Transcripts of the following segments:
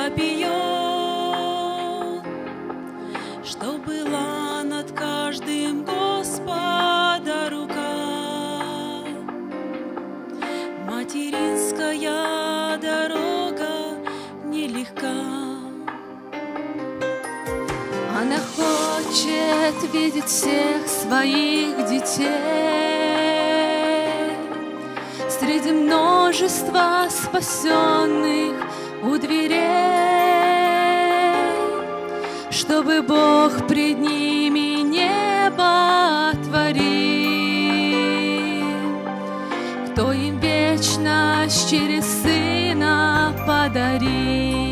вопиет, что была над каждым Господа рука. Материнская дорога нелегка. Она хочет видеть всех своих детей среди множества спасенных у дверей, чтобы Бог пред ними небо отворил, кто им вечность через Сына подарил.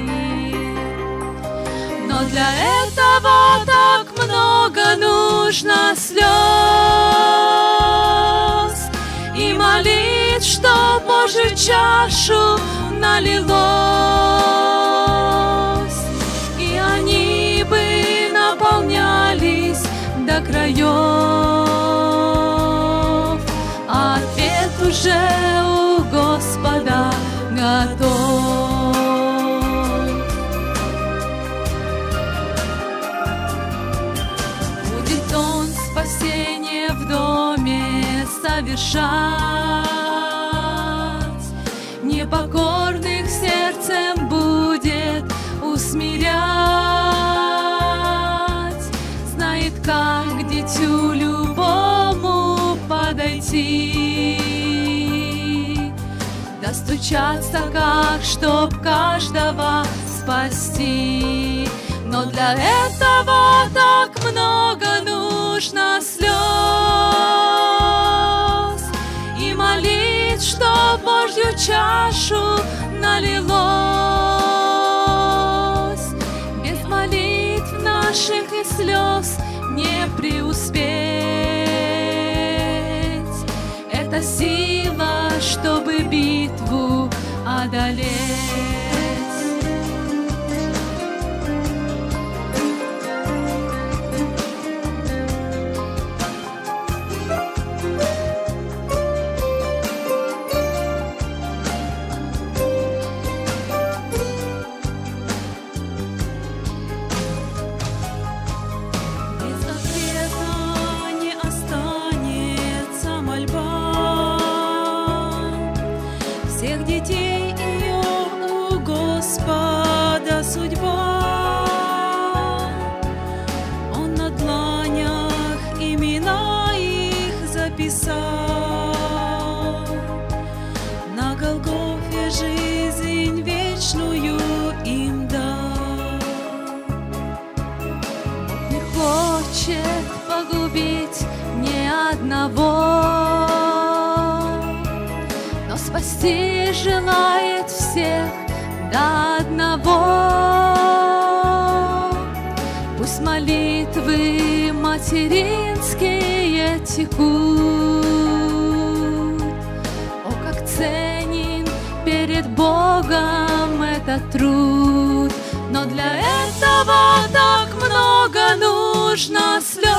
Но для этого так много нужно слез и молитв, чтоб Божью чашу налилось, и они бы наполнялись до краев. Ответ уже у Господа готов. Спасение в доме совершать, непокорных сердцем будет усмирять, знает, как к дитю любому подойти, достучаться как, чтоб каждого спасти. Но для этого так много нужно слез и молитв, чтоб Божью чашу налилось. Без молитв наших и слез не преуспеть. Это сила, чтобы битву одолеть. Всех детей ее у Господа судьба. Он на дланях имена их записал. На Голгофе жизнь вечную им дал. Не хочет погубить ни одного, спасти желает всех до одного. Пусть молитвы материнские текут. О, как ценен перед Богом этот труд. Но для этого так много нужно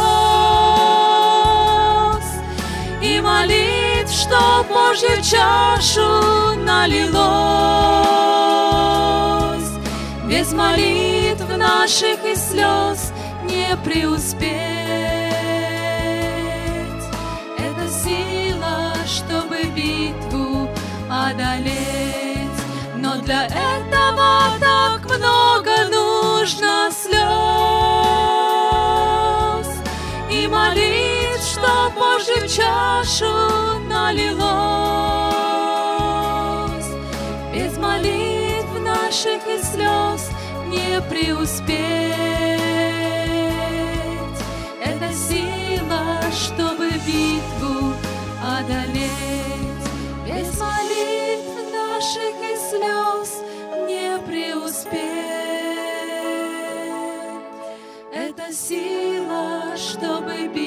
слез и молитв, чтоб Божью чашу налилось. Без молитв наших и слез не преуспеть. Это сила, чтобы битву одолеть. Но для этого так много нужно слез и молитв, чтоб Божью чашу налилось. Без молитв наших и слез не преуспеть. Это сила, чтобы битву одолеть. Без молитв наших и слез не преуспеть. Это сила, чтобы битву